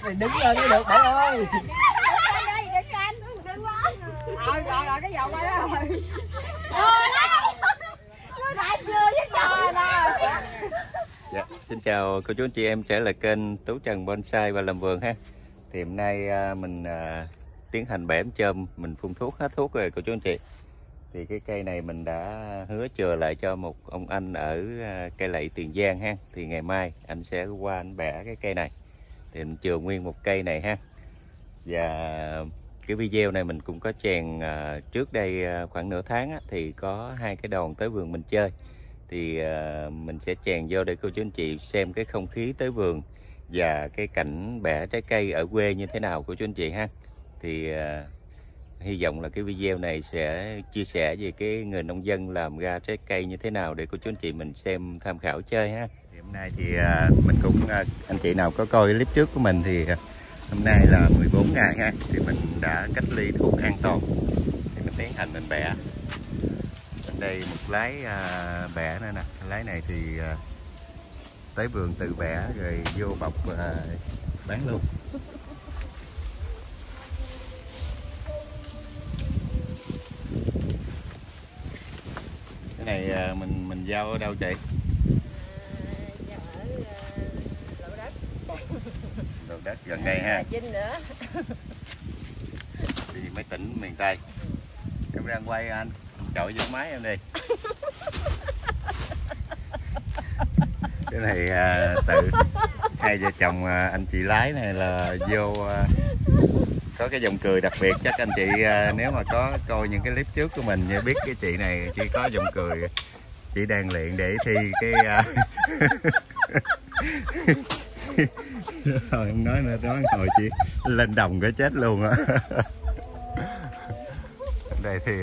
Đứng lên mới được bạn ơi. Rồi cái vòng qua đó rồi. Dạ, xin chào cô chú anh chị em trở lại kênh Tú Trần Bonsai và làm vườn ha. Thì hôm nay mình tiến hành bẻ chôm, mình phun thuốc hết thuốc rồi cô chú anh chị. Thì cái cây này mình đã hứa chừa lại cho một ông anh ở cây lậy Tiền Giang ha. Thì ngày mai anh sẽ qua anh bẻ cái cây này. Thì mình chừa nguyên một cây này ha. Và cái video này mình cũng có chèn trước đây khoảng nửa tháng á, thì có 2 cái đòn tới vườn mình chơi. Thì mình sẽ chèn vô để cô chú anh chị xem cái không khí tới vườn và cái cảnh bẻ trái cây ở quê như thế nào cô chú anh chị ha. Thì hy vọng là cái video này sẽ chia sẻ về cái người nông dân làm ra trái cây như thế nào để cô chú anh chị mình xem tham khảo chơi ha. Thì hôm nay thì mình cũng anh chị nào có coi clip trước của mình thì hôm nay là 14 ngày ha, thì mình đã cách ly thuốc an toàn thì mình tiến hành mình bẻ. Bên đây một lái bẻ nữa nè, lái này thì tới vườn tự bẻ rồi vô bọc bán luôn. Cái này mình giao ở đâu chị? Đồ đất gần đây ha. Vinh nữa. Đi mấy tỉnh miền Tây. Em đang quay anh, chọi vô máy em đi. Cái này tự hai vợ chồng anh chị lái này là vô có cái dòng cười đặc biệt. Chắc anh chị nếu mà có coi những cái clip trước của mình biết cái chị này chỉ có dòng cười, chị đang luyện để thi cái thôi không nói nữa, nói hồi chị lên đồng cái chết luôn á. Đây thì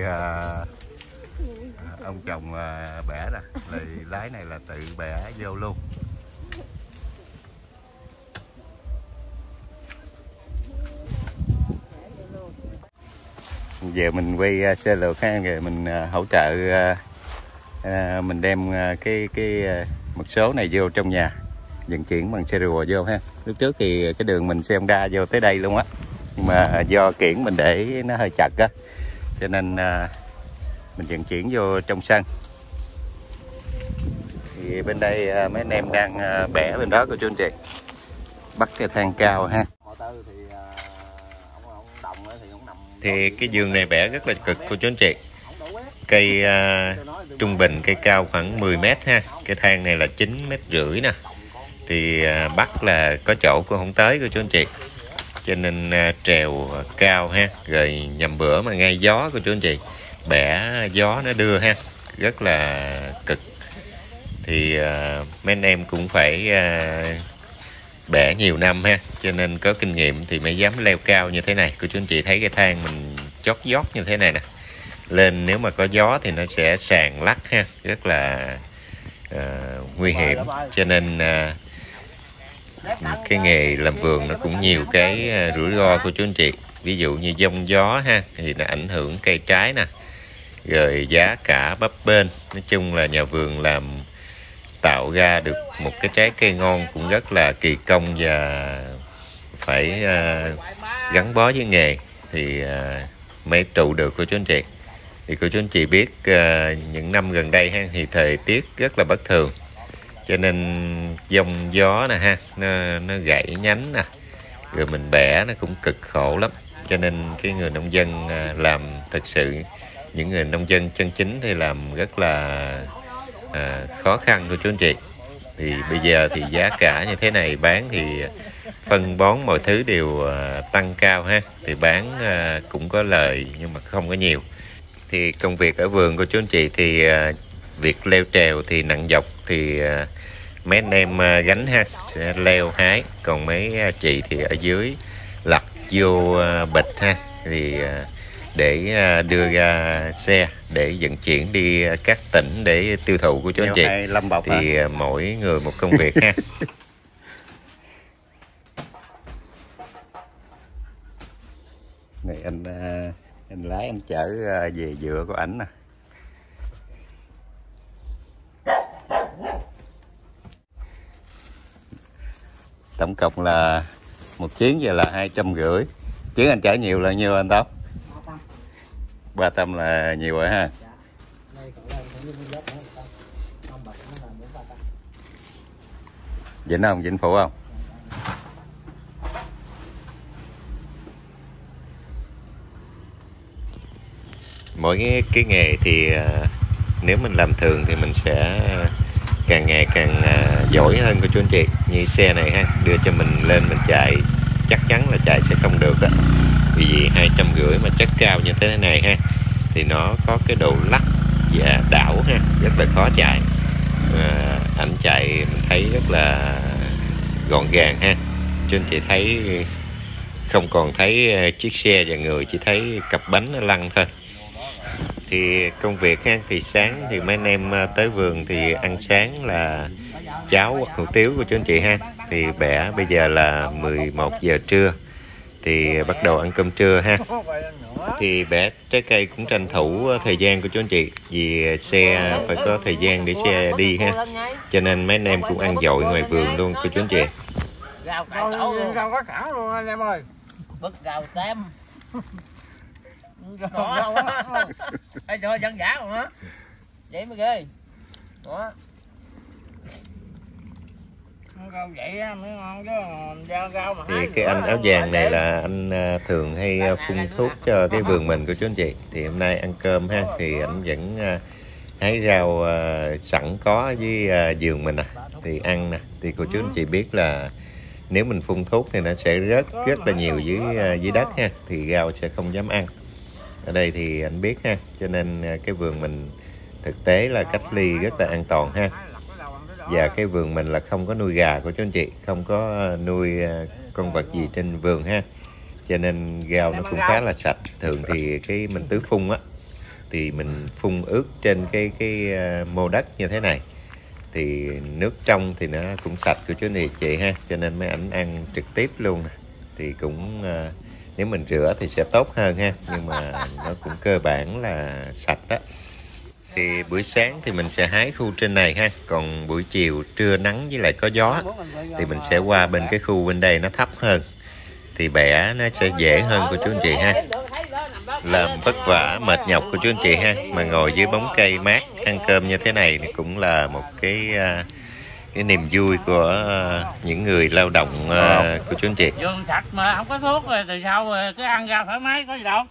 ông chồng bẻ nè, lái này là tự bẻ vô luôn. Giờ mình quay xe lược ha, rồi mình hỗ trợ mình đem cái một số này vô trong nhà, vận chuyển bằng xe rùa vô ha. Lúc trước thì cái đường mình xe Honda vô tới đây luôn á, nhưng mà do kiển mình để nó hơi chặt á, cho nên mình vận chuyển vô trong sân. Thì bên đây mấy anh em đang bẻ bên đó cô chú anh chị, bắt cái thang cao ha. Thì cái vườn này bẻ rất là cực cô chú anh chị. Cây trung bình cây cao khoảng 10 m ha. Cái thang này là 9,5 m nè. Thì bắt là có chỗ cũng không tới cô chú anh chị. Cho nên trèo cao ha. Rồi nhầm bữa mà ngay gió cô chú anh chị, bẻ gió nó đưa ha, rất là cực. Thì mấy anh em cũng phải bẻ nhiều năm ha, cho nên có kinh nghiệm thì mới dám leo cao như thế này. Cô chú anh chị thấy cái thang mình chót vót như thế này nè, lên nếu mà có gió thì nó sẽ sàn lắc ha, rất là nguy hiểm. Cho nên cái nghề làm vườn nó cũng nhiều cái rủi ro của chú anh chị. Ví dụ như giông gió ha, thì nó ảnh hưởng cây trái nè, rồi giá cả bấp bênh. Nói chung là nhà vườn làm tạo ra được một cái trái cây ngon cũng rất là kỳ công và phải gắn bó với nghề thì mới trụ được cô chú anh chị. Thì cô chú anh chị biết những năm gần đây ha, thì thời tiết rất là bất thường, cho nên giông gió nè ha, nó gãy nhánh nè, rồi mình bẻ nó cũng cực khổ lắm. Cho nên cái người nông dân làm thực sự, những người nông dân chân chính thì làm rất là khó khăn của chú anh chị. Thì bây giờ thì giá cả như thế này bán thì phân bón mọi thứ đều tăng cao ha, thì bán cũng có lời nhưng mà không có nhiều. Thì công việc ở vườn của chú anh chị thì việc leo trèo thì nặng nhọc thì mấy anh em gánh ha, sẽ leo hái, còn mấy chị thì ở dưới lặt vô bịch ha, thì để đưa ra xe để vận chuyển đi các tỉnh để tiêu thụ của chú anh chị. Thì mỗi người một công việc ha. Này anh lái anh chở về dừa của ảnh nè. Tổng cộng là một chuyến giờ là 250. Chuyến anh chở nhiều là nhiêu anh Tóc? 300 là nhiều rồi ha. Vĩnh không? Vĩnh Phụ không? Mỗi cái nghề thì nếu mình làm thường thì mình sẽ càng ngày càng giỏi hơn cô chú anh chị. Như xe này ha, đưa cho mình lên mình chạy chắc chắn là chạy sẽ không được đó. Vì 250 mà chất cao như thế này ha, thì nó có cái độ lắc và đảo ha, rất là khó chạy. Ảnh chạy mình thấy rất là gọn gàng ha. Chú anh chị thấy không còn thấy chiếc xe và người, chỉ thấy cặp bánh nó lăn thôi. Thì công việc ha, thì sáng thì mấy anh em tới vườn thì ăn sáng là cháo hoặc hủ tiếu của chú anh chị ha. Thì bẻ bây giờ là 11 giờ trưa thì bắt đầu ăn cơm trưa ha. Thì bẻ trái cây cũng tranh thủ thời gian của chú anh chị, vì xe phải có thời gian để xe đi ha, cho nên mấy anh em cũng ăn dội ngoài vườn luôn của chú anh chị. Rau cải tổ luôn. Rau có sẵn luôn anh em ơi. Bứt rau tem. Rau quá. Ê trời ơi, dân giả luôn hả? Vậy mới ghê. Đó. Rau vậy á mới ngon chứ rau mà. Thì cái anh áo vàng này là anh thường hay phun thuốc cho cái vườn mình của chú anh chị. Thì hôm nay ăn cơm ha, thì anh vẫn hái rau sẵn có với vườn mình nè, thì ăn nè. Thì cô chú anh chị biết là nếu mình phun thuốc thì nó sẽ rất là nhiều dưới đất ha, thì rau sẽ không dám ăn. Ở đây thì anh biết ha, cho nên cái vườn mình thực tế là cách ly rất là an toàn ha. Và cái vườn mình là không có nuôi gà của chú anh chị, không có nuôi con vật gì trên vườn ha, cho nên rau nó cũng khá là sạch. Thường thì cái mình tưới phun á thì mình phun ướt trên cái mô đất như thế này, thì nước trong thì nó cũng sạch của chú anh chị ha, cho nên mấy ảnh ăn trực tiếp luôn. Thì cũng nếu mình rửa thì sẽ tốt hơn ha, nhưng mà nó cũng cơ bản là sạch đó. Thì buổi sáng thì mình sẽ hái khu trên này ha, còn buổi chiều trưa nắng với lại có gió thì mình sẽ qua bên cái khu bên đây nó thấp hơn, thì bẻ nó sẽ dễ hơn của chú anh chị ha. Làm vất vả mệt nhọc của chú anh chị ha, mà ngồi dưới bóng cây mát ăn cơm như thế này thì cũng là một cái niềm vui của những người lao động của chú anh chị. Vườn sạch mà không có thuốc rồi từ sau rồi cứ ăn ra thoải mái có gì đâu.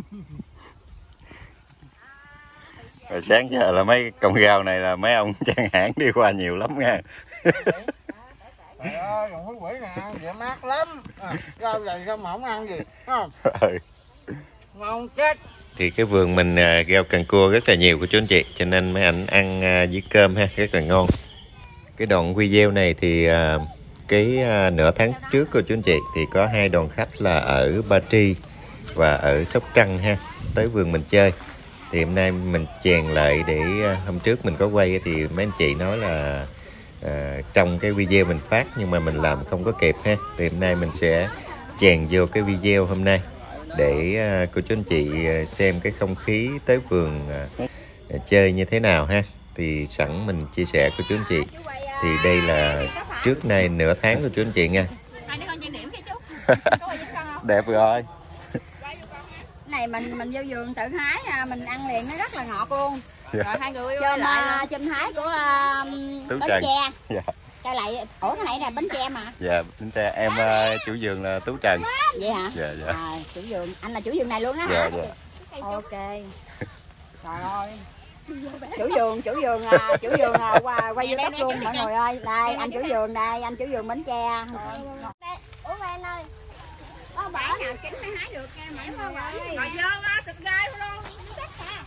Rồi sáng giờ là mấy cọng rau này là mấy ông Trang Hãn đi qua nhiều lắm nha. Trời ơi, còn cái quỷ này ăn vậy mát lắm. Rau vậy sao mà không ăn gì, không? Ngon chết. Thì cái vườn mình rau càng cua rất là nhiều của chú anh chị, cho nên mấy ảnh ăn với cơm ha, rất là ngon. Cái đoạn video này thì cái nửa tháng trước của chú anh chị thì có 2 đoàn khách là ở Ba Tri và ở Sóc Trăng ha, tới vườn mình chơi. Thì hôm nay mình chèn lại để hôm trước mình có quay thì mấy anh chị nói là trong cái video mình phát nhưng mà mình làm không có kịp ha. Thì hôm nay mình sẽ chèn vô cái video hôm nay để cô chú anh chị xem cái không khí tới vườn chơi như thế nào ha. Thì sẵn mình chia sẻ của chú anh chị. Thì đây là trước nay nửa tháng của chú anh chị nha. Đẹp rồi. Này mình vô vườn tự hái mình ăn liền nó rất là ngọt luôn. Dạ. Rồi hai người chôm hái của Tú bánh Trần. tre. Dạ. Cho lại ủa cái này là bánh tre mà. Dạ, bánh tre. Em chủ vườn là Tú Trần. Vậy hả? Dạ dạ. À, chủ vườn, anh là chủ vườn này luôn á Dạ hả? dạ. Ok. Trời ơi. Chủ vườn quay vô đất luôn mọi người ơi. Đây anh chủ vườn đây, anh chủ vườn bánh tre. Ủa ba anh ơi. Có bả nào chính mới hái được nha mọi người ơi. Rồi vô á, thịt gai luôn, đi đất mà.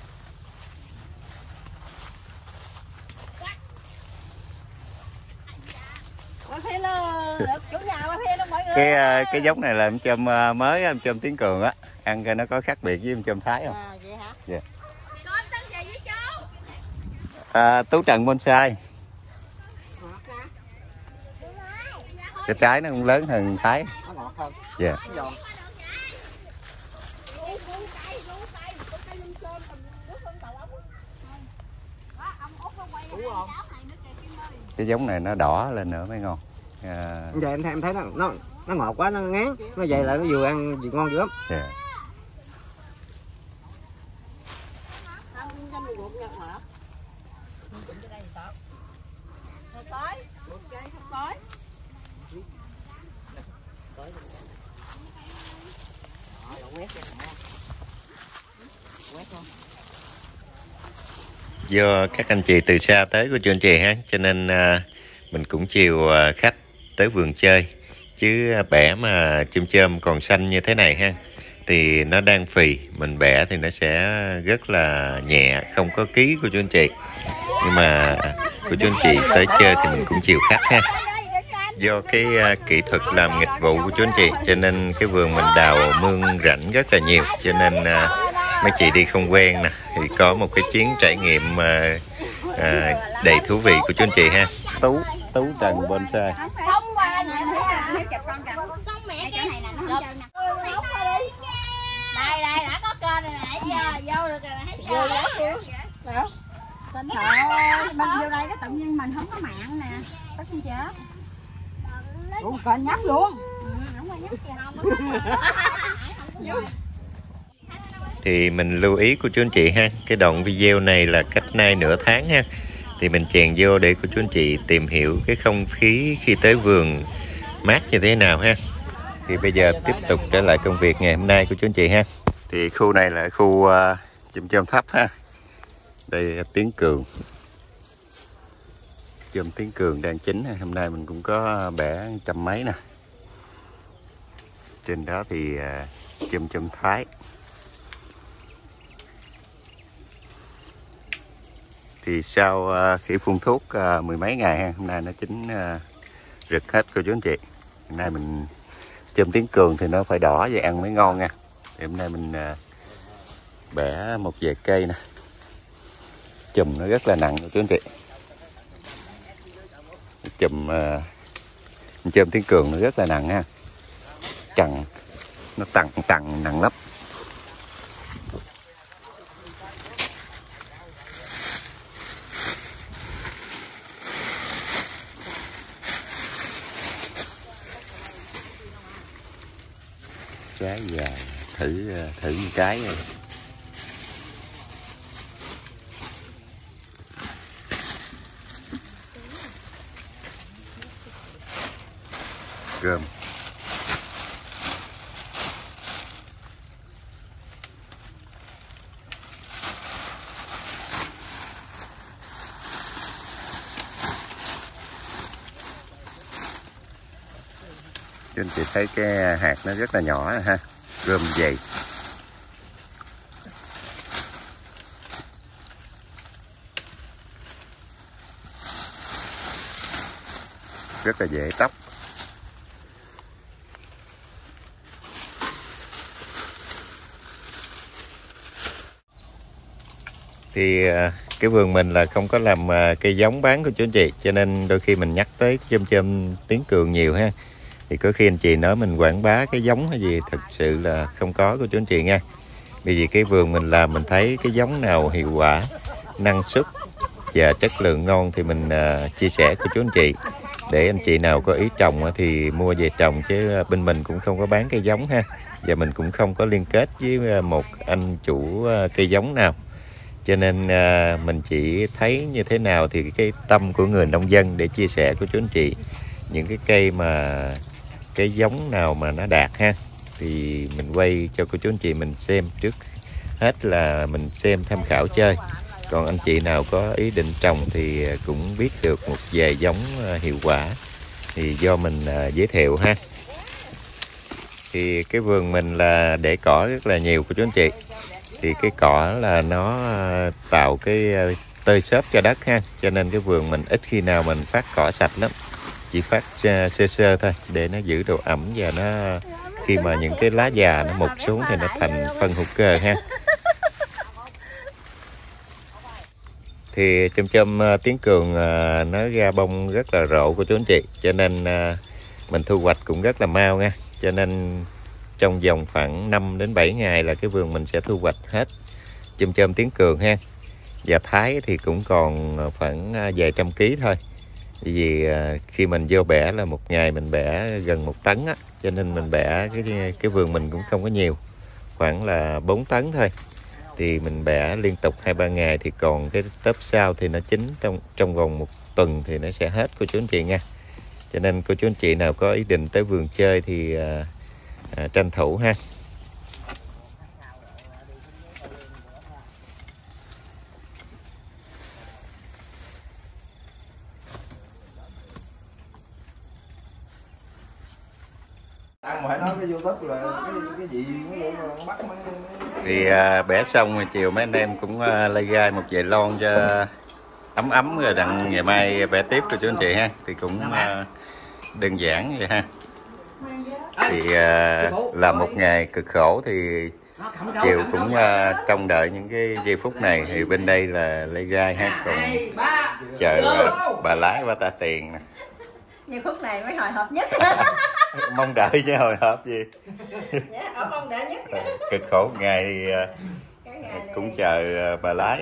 Qua phía nó được chủ nhà qua phía nó mọi người. Cái giống này là em chôm mới, em chôm Tiếng Cường á, ăn coi nó có khác biệt với em chôm Thái không? À, vậy hả? Dạ. Con tên gì với chú? Tú Trần bonsai. Cái trái nó cũng lớn hơn Thái. Nó ngọt hơn. Dạ. Giòn. Cái giống này nó đỏ lên nữa mới ngon. Giờ em thấy nó nó ngọt quá nó ngán, nó vậy là nó vừa ăn vừa ngon dữ lắm. Yeah. Do các anh chị từ xa tới của chú anh chị ha, cho nên mình cũng chiều khách tới vườn chơi. Chứ bẻ mà chôm còn xanh như thế này ha, thì nó đang phì, mình bẻ thì nó sẽ rất là nhẹ, không có ký của chú anh chị. Nhưng mà của chú anh chị tới chơi thì mình cũng chiều khách ha. Do cái kỹ thuật làm nghịch vụ của chú anh chị, cho nên cái vườn mình đào mương rãnh rất là nhiều, cho nên mấy chị đi không quen nè, thì có một cái chuyến trải nghiệm đầy thú vị của chú anh chị ha. Tú Trần bonsai. Đây đã có kênh này nãy giờ vô được rồi nãy giờ. Trời ơi, mình vô đây cái tự nhiên mình không có mạng nè. Có không chưa? Ủa kênh nhấp luôn. Không có nhấp gì không. Thì mình lưu ý của chú anh chị ha, cái đoạn video này là cách nay nửa tháng ha, thì mình chèn vô để của chú anh chị tìm hiểu cái không khí khi tới vườn mát như thế nào ha. Thì bây giờ tiếp tục trở lại công việc ngày hôm nay của chú anh chị ha. Thì khu này là khu chôm thấp ha. Đây tiếng cường, chôm tiếng cường đang chín ha. Hôm nay mình cũng có bẻ 100 mấy nè. Trên đó thì chôm Thái. Thì sau khi phun thuốc 10 mấy ngày ha, hôm nay nó chín rực hết cô chú anh chị. Hôm nay mình chôm tiếng cường thì nó phải đỏ và ăn mới ngon nha. Thì hôm nay mình bẻ một vài cây nè. Chùm nó rất là nặng cô chú anh chị. Chùm chôm tiếng cường nó rất là nặng ha. Chằng nó tặng nặng lắm. Trái dài thử một cái rồi. Gồm cho anh chị thấy cái hạt nó rất là nhỏ ha, rơm dày. Rất là dễ tóc. Thì cái vườn mình là không có làm cây giống bán của chú anh chị, cho nên đôi khi mình nhắc tới chôm tiếng cường nhiều ha. Thì có khi anh chị nói mình quảng bá cái giống hay gì, thực sự là không có của chú anh chị nha. Bởi vì cái vườn mình làm mình thấy cái giống nào hiệu quả, năng suất và chất lượng ngon thì mình chia sẻ của chú anh chị. Để anh chị nào có ý trồng thì mua về trồng, chứ bên mình cũng không có bán cây giống ha. Và mình cũng không có liên kết với một anh chủ cây giống nào. Cho nên mình chỉ thấy như thế nào thì cái tâm của người nông dân để chia sẻ của chú anh chị. Những cái cây mà cái giống nào mà nó đạt ha, thì mình quay cho cô chú anh chị mình xem trước hết, là mình xem tham khảo chơi. Còn anh chị nào có ý định trồng thì cũng biết được một vài giống hiệu quả thì do mình giới thiệu ha. Thì cái vườn mình là để cỏ rất là nhiều của chú anh chị. Thì cái cỏ là nó tạo cái tơi xốp cho đất ha, cho nên cái vườn mình ít khi nào mình phát cỏ sạch lắm, chỉ phát sơ thôi để nó giữ độ ẩm, và nó khi mà những cái lá già nó mục xuống thì nó thành phân hữu cơ ha. Thì chôm tiếng cường nó ra bông rất là rộ của chú anh chị, cho nên mình thu hoạch cũng rất là mau nha. Cho nên trong vòng khoảng 5 đến 7 ngày là cái vườn mình sẽ thu hoạch hết chôm tiếng cường ha. Và Thái thì cũng còn khoảng vài trăm ký thôi. Vì khi mình vô bẻ là một ngày mình bẻ gần 1 tấn á, cho nên mình bẻ cái vườn mình cũng không có nhiều, khoảng là 4 tấn thôi. Thì mình bẻ liên tục 2-3 ngày, thì còn cái tớp sau thì nó chín trong vòng 1 tuần thì nó sẽ hết cô chú anh chị nha. Cho nên cô chú anh chị nào có ý định tới vườn chơi thì tranh thủ ha. Ăn mà phải nói cái YouTube là cái gì nó bắt mấy... Thì bẻ xong rồi chiều mấy anh em cũng lay gai một vài lon cho ấm rồi đặng ngày mai bẻ tiếp cô chú anh chị ha. Thì cũng đơn giản vậy ha. Thì làm một ngày cực khổ thì chiều cũng trông đợi những cái giây phút này. Thì bên đây là lay gai ha, còn chờ bà lái qua ta tiền nè. Như khúc này mới hồi hộp nhất. Mong đợi chứ hồi hộp gì. Dạ, mong đợi nhất. Cực khổ một ngày thì cũng chờ bà lái.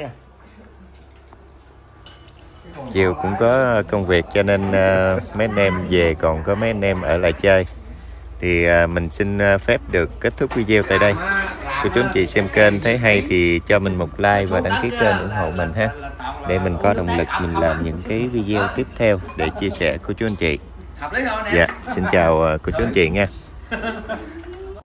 Chiều cũng có công việc cho nên mấy anh em về, còn có mấy anh em ở lại chơi. Thì mình xin phép được kết thúc video tại đây. Cô chú anh chị xem kênh thấy hay thì cho mình một like và đăng ký kênh ủng hộ mình ha, để mình có động lực mình làm những cái video tiếp theo để chia sẻ cô chú anh chị. Dạ, xin chào cô chú anh chị nha.